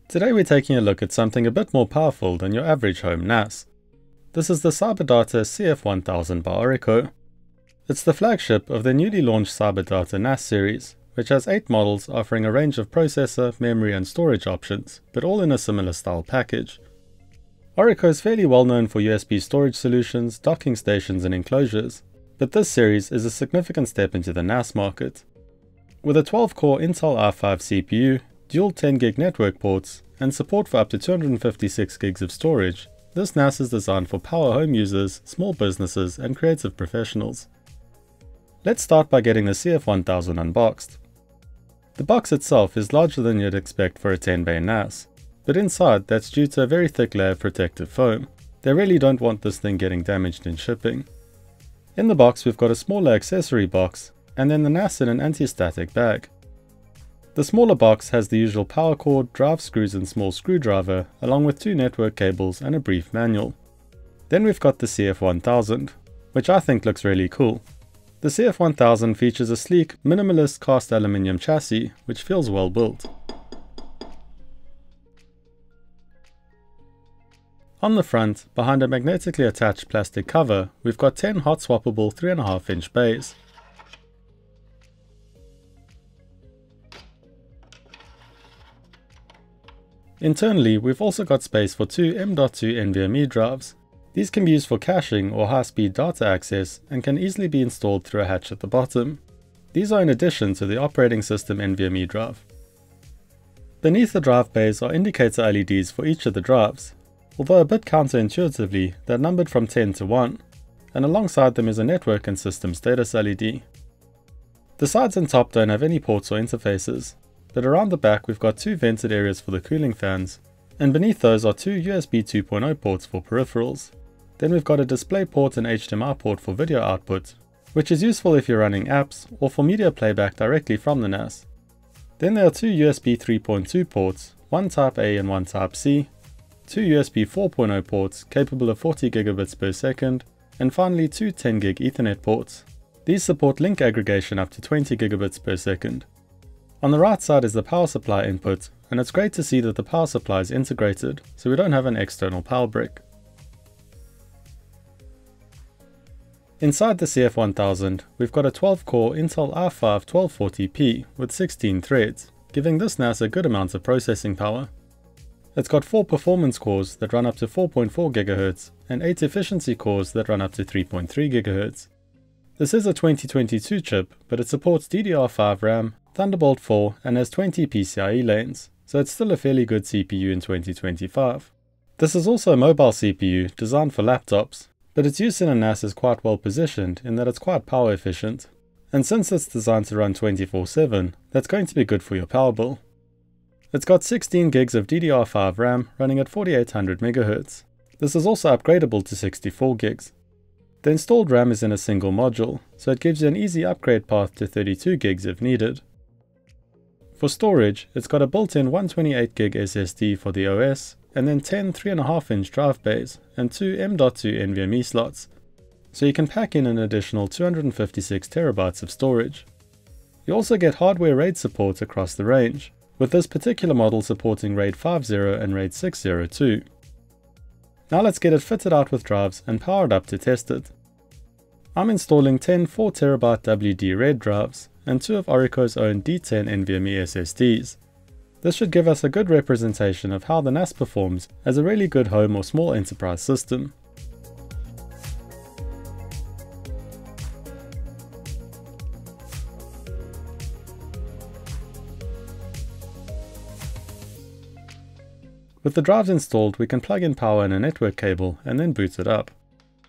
Today we're taking a look at something a bit more powerful than your average home NAS. This is the CyberData CF1000 by Orico. It's the flagship of the newly launched CyberData NAS series, which has 8 models offering a range of processor, memory and storage options, but all in a similar style package. Orico is fairly well known for USB storage solutions, docking stations and enclosures, but this series is a significant step into the NAS market. With a 12-core Intel i5 CPU, dual 10GB network ports, and support for up to 256 gigs of storage, this NAS is designed for power home users, small businesses, and creative professionals. Let's start by getting the CF1000 unboxed. The box itself is larger than you'd expect for a 10-bay NAS, but inside that's due to a very thick layer of protective foam. They really don't want this thing getting damaged in shipping. In the box we've got a smaller accessory box, and then the NAS in an anti-static bag. The smaller box has the usual power cord, drive screws and small screwdriver, along with 2 network cables and a brief manual. Then we've got the CF1000, which I think looks really cool. The CF1000 features a sleek, minimalist cast aluminium chassis, which feels well built. On the front, behind a magnetically attached plastic cover, we've got 10 hot swappable 3.5-inch bays. Internally, we've also got space for 2 M.2 NVMe drives. These can be used for caching or high-speed data access and can easily be installed through a hatch at the bottom. These are in addition to the operating system NVMe drive. Beneath the drive bays are indicator LEDs for each of the drives, although a bit counterintuitively, they're numbered from 10 to 1, and alongside them is a network and system status LED. The sides and top don't have any ports or interfaces, but around the back we've got 2 vented areas for the cooling fans, and beneath those are 2 USB 2.0 ports for peripherals. Then we've got a display port and HDMI port for video output, which is useful if you're running apps or for media playback directly from the NAS. Then there are 2 USB 3.2 ports, one Type A and one Type C, 2 USB 4.0 ports capable of 40 gigabits per second, and finally 2 10GB Ethernet ports. These support link aggregation up to 20 gigabits per second. On the right side is the power supply input, and it's great to see that the power supply is integrated, so we don't have an external power brick. Inside the CF1000, we've got a 12-core Intel i5 1240p with 16 threads, giving this NAS a good amount of processing power. It's got 4 performance cores that run up to 4.4 GHz and 8 efficiency cores that run up to 3.3 GHz. This is a 2022 chip, but it supports DDR5 RAM, Thunderbolt 4 and has 20 PCIe lanes, so it's still a fairly good CPU in 2025. This is also a mobile CPU designed for laptops, but its use in a NAS is quite well positioned in that it's quite power efficient. And since it's designed to run 24/7, that's going to be good for your power bill. It's got 16 gigs of DDR5 RAM running at 4800 MHz. This is also upgradable to 64 gigs. The installed RAM is in a single module, so it gives you an easy upgrade path to 32 gigs if needed. For storage, it's got a built-in 128GB SSD for the OS, and then 10 3.5-inch drive bays and 2 M.2 NVMe slots, so you can pack in an additional 256 terabytes of storage. You also get hardware RAID support across the range, with this particular model supporting RAID 5.0 and RAID 6.0 too. Now let's get it fitted out with drives and powered up to test it. I'm installing 10 4TB WD-RED drives and 2 of Orico's own D10 NVMe SSDs. This should give us a good representation of how the NAS performs as a really good home or small enterprise system. With the drives installed, we can plug in power and a network cable and then boot it up.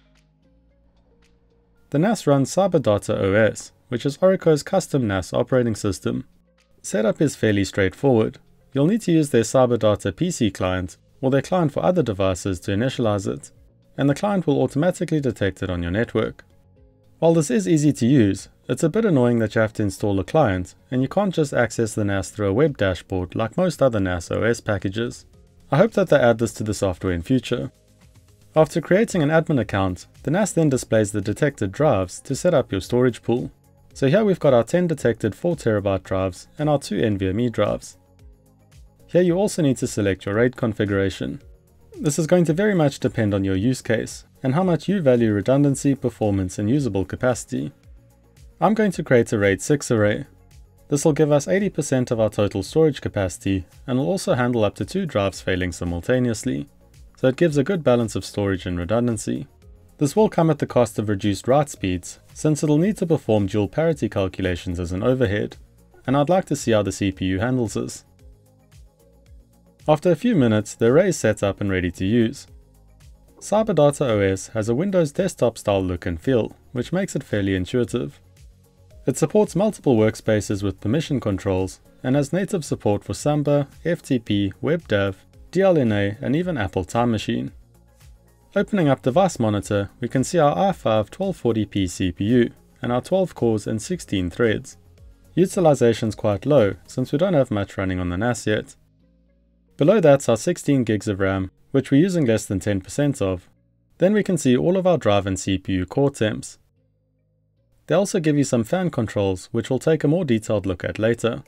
The NAS runs CyberData OS, which is Orico's custom NAS operating system. Setup is fairly straightforward. You'll need to use their CyberData PC client or their client for other devices to initialize it, and the client will automatically detect it on your network. While this is easy to use, it's a bit annoying that you have to install a client and you can't just access the NAS through a web dashboard like most other NAS OS packages. I hope that they add this to the software in future. After creating an admin account, the NAS then displays the detected drives to set up your storage pool. So here we've got our 10 detected 4TB drives and our 2 NVMe drives. Here you also need to select your RAID configuration. This is going to very much depend on your use case, and how much you value redundancy, performance and usable capacity. I'm going to create a RAID 6 array. This will give us 80% of our total storage capacity, and will also handle up to 2 drives failing simultaneously, so it gives a good balance of storage and redundancy. This will come at the cost of reduced write speeds, since it'll need to perform dual parity calculations as an overhead, and I'd like to see how the CPU handles this. After a few minutes, the array is set up and ready to use. CyberData OS has a Windows desktop style look and feel, which makes it fairly intuitive. It supports multiple workspaces with permission controls, and has native support for Samba, FTP, WebDAV, DLNA and even Apple Time Machine. Opening up Device Monitor, we can see our i5 1240p CPU, and our 12 cores and 16 threads. Utilization's quite low, since we don't have much running on the NAS yet. Below that's our 16 gigs of RAM, which we're using less than 10% of. Then we can see all of our drive and CPU core temps. They also give you some fan controls, which we'll take a more detailed look at later.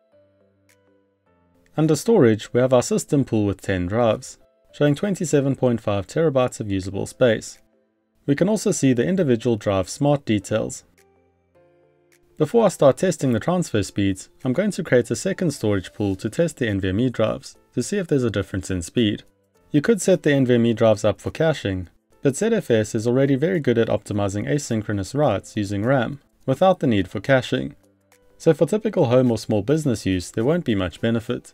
Under storage, we have our system pool with 10 drives, showing 27.5 terabytes of usable space. We can also see the individual drive smart details. Before I start testing the transfer speeds, I'm going to create a second storage pool to test the NVMe drives, to see if there's a difference in speed. You could set the NVMe drives up for caching, but ZFS is already very good at optimizing asynchronous writes using RAM, without the need for caching. So for typical home or small business use, there won't be much benefit.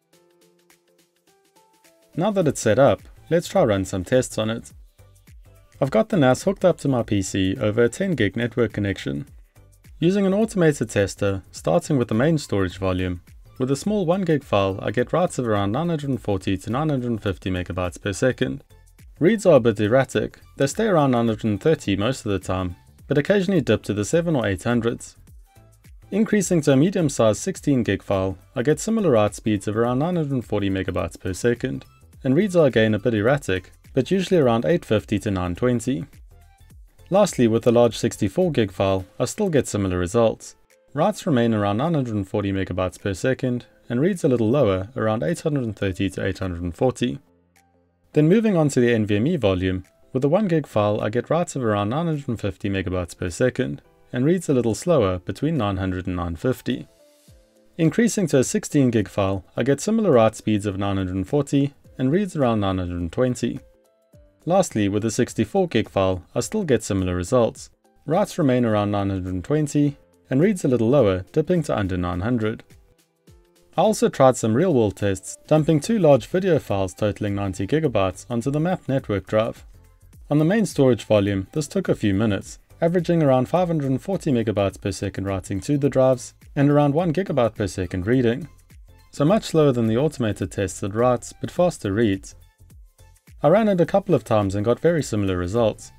Now that it's set up, let's try run some tests on it. I've got the NAS hooked up to my PC over a 10 gig network connection. Using an automated tester, starting with the main storage volume, with a small 1 gig file I get writes of around 940 to 950 megabytes per second. Reads are a bit erratic, they stay around 930 most of the time, but occasionally dip to the 7 or 800s. Increasing to a medium sized 16 gig file, I get similar write speeds of around 940 megabytes per second, and reads are again a bit erratic, but usually around 850 to 920. Lastly, with a large 64 gig file, I still get similar results. Writes remain around 940 megabytes per second, and reads a little lower, around 830 to 840. Then moving on to the NVMe volume, with a 1 gig file I get writes of around 950 megabytes per second, and reads a little slower, between 900 and 950. Increasing to a 16 gig file, I get similar write speeds of 940, and reads around 920. Lastly, with a 64 gig file, I still get similar results. Writes remain around 920, and reads a little lower, dipping to under 900. I also tried some real-world tests, dumping 2 large video files totaling 90 GB onto the MAP network drive. On the main storage volume, this took a few minutes, averaging around 540 MB per second writing to the drives, and around 1 GB per second reading. So much slower than the automated tested writes, but faster reads. I ran it a couple of times and got very similar results.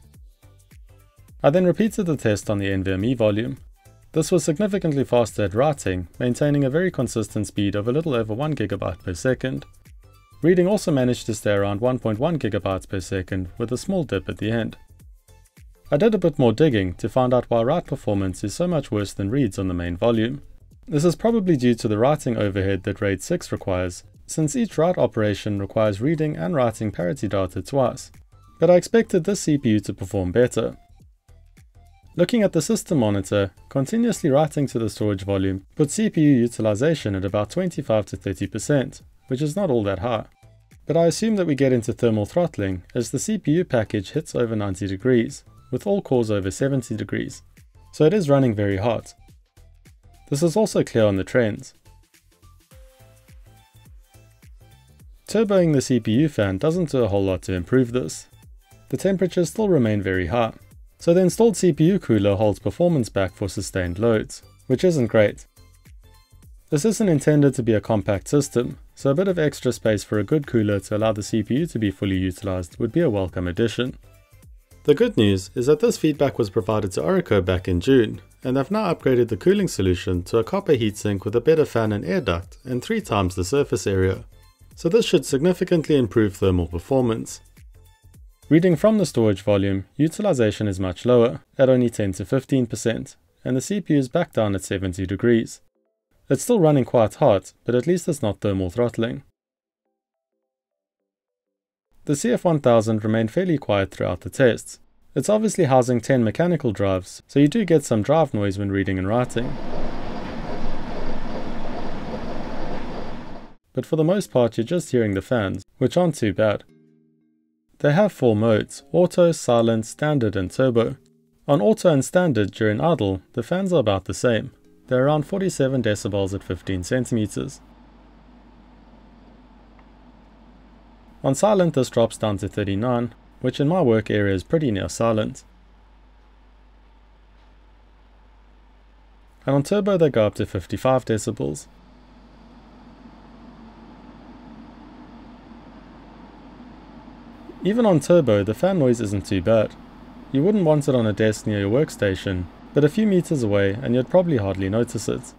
I then repeated the test on the NVMe volume. This was significantly faster at writing, maintaining a very consistent speed of a little over 1 GB per second. Reading also managed to stay around 1.1 GB per second with a small dip at the end. I did a bit more digging to find out why write performance is so much worse than reads on the main volume. This is probably due to the writing overhead that RAID 6 requires, since each write operation requires reading and writing parity data twice, but I expected this CPU to perform better. Looking at the system monitor, continuously writing to the storage volume puts CPU utilization at about 25 to 30%, which is not all that high. But I assume that we get into thermal throttling as the CPU package hits over 90 degrees, with all cores over 70 degrees, so it is running very hot. This is also clear on the trends. Turboing the CPU fan doesn't do a whole lot to improve this. The temperatures still remain very high, so the installed CPU cooler holds performance back for sustained loads, which isn't great. This isn't intended to be a compact system, so a bit of extra space for a good cooler to allow the CPU to be fully utilized would be a welcome addition. The good news is that this feedback was provided to Orico back in June, and they've now upgraded the cooling solution to a copper heatsink with a better fan and air duct and 3 times the surface area. So this should significantly improve thermal performance. Reading from the storage volume, utilization is much lower, at only 10 to 15%, and the CPU is back down at 70 degrees. It's still running quite hot, but at least it's not thermal throttling. The CF1000 remained fairly quiet throughout the tests. It's obviously housing 10 mechanical drives, so you do get some drive noise when reading and writing. But for the most part you're just hearing the fans, which aren't too bad. They have 4 modes: Auto, Silent, Standard and Turbo. On Auto and Standard during idle, the fans are about the same. They're around 47 decibels at 15 centimeters. On Silent this drops down to 39, which in my work area is pretty near silent. And on Turbo they go up to 55 decibels. Even on Turbo, the fan noise isn't too bad. You wouldn't want it on a desk near your workstation, but a few meters away and you'd probably hardly notice it.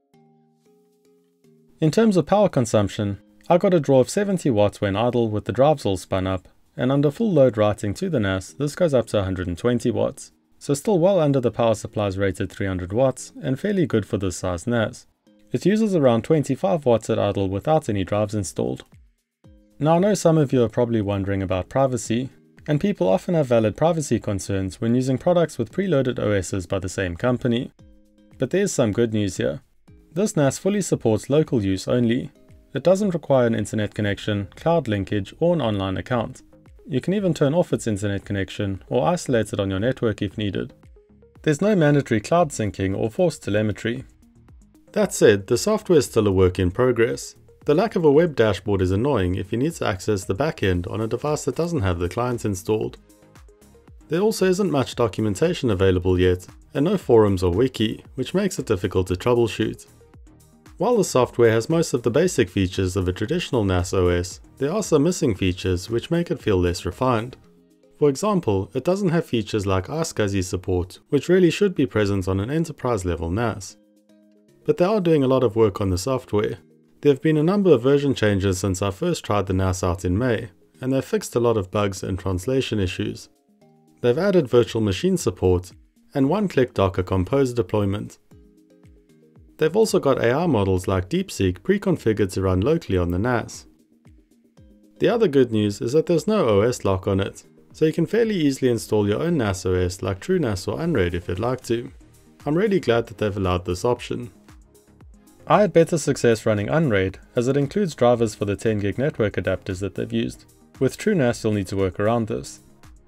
In terms of power consumption, I got a draw of 70 watts when idle with the drives all spun up, and under full load writing to the NAS, this goes up to 120 watts, so still well under the power supply's rated 300 watts and fairly good for this size NAS. It uses around 25 watts at idle without any drives installed. Now I know some of you are probably wondering about privacy, and people often have valid privacy concerns when using products with preloaded OSs by the same company. But there's some good news here. This NAS fully supports local use only. It doesn't require an internet connection, cloud linkage or an online account. You can even turn off its internet connection or isolate it on your network if needed. There's no mandatory cloud syncing or forced telemetry. That said, the software is still a work in progress. The lack of a web dashboard is annoying if you need to access the backend on a device that doesn't have the client installed. There also isn't much documentation available yet, and no forums or wiki, which makes it difficult to troubleshoot. While the software has most of the basic features of a traditional NAS OS, there are some missing features which make it feel less refined. For example, it doesn't have features like iSCSI support, which really should be present on an enterprise level NAS. But they are doing a lot of work on the software. There have been a number of version changes since I first tried the NAS out in May, and they've fixed a lot of bugs and translation issues. They've added virtual machine support and one-click Docker Compose deployment. They've also got AI models like DeepSeek pre-configured to run locally on the NAS. The other good news is that there's no OS lock on it, so you can fairly easily install your own NAS OS like TrueNAS or Unraid if you'd like to. I'm really glad that they've allowed this option. I had better success running Unraid, as it includes drivers for the 10GB network adapters that they've used. With TrueNAS you'll need to work around this.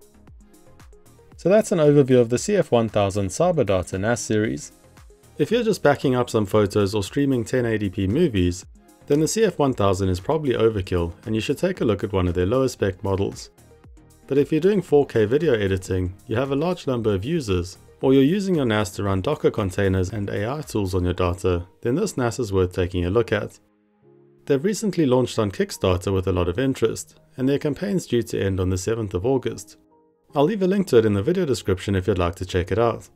So that's an overview of the CF1000 CyberData NAS series. If you're just backing up some photos or streaming 1080p movies, then the CF1000 is probably overkill and you should take a look at one of their lower spec models. But if you're doing 4K video editing, you have a large number of users, or you're using your NAS to run Docker containers and AI tools on your data, then this NAS is worth taking a look at. They've recently launched on Kickstarter with a lot of interest, and their campaign's due to end on the 7th of August. I'll leave a link to it in the video description if you'd like to check it out.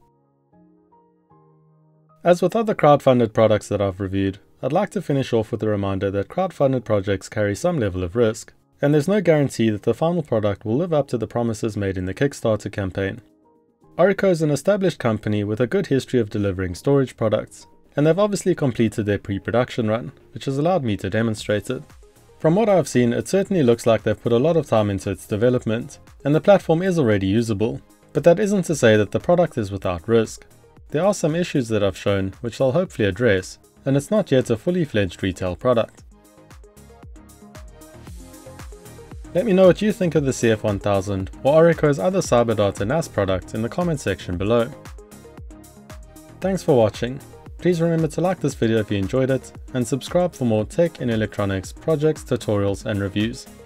As with other crowdfunded products that I've reviewed, I'd like to finish off with a reminder that crowdfunded projects carry some level of risk, and there's no guarantee that the final product will live up to the promises made in the Kickstarter campaign. Orico is an established company with a good history of delivering storage products, and they've obviously completed their pre-production run, which has allowed me to demonstrate it. From what I've seen, it certainly looks like they've put a lot of time into its development, and the platform is already usable, but that isn't to say that the product is without risk. There are some issues that I've shown which I'll hopefully address, and it's not yet a fully fledged retail product. Let me know what you think of the CF1000 or Orico's other CyberData NAS product in the comment section below. Thanks for watching. Please remember to like this video if you enjoyed it, and subscribe for more tech and electronics projects, tutorials and reviews.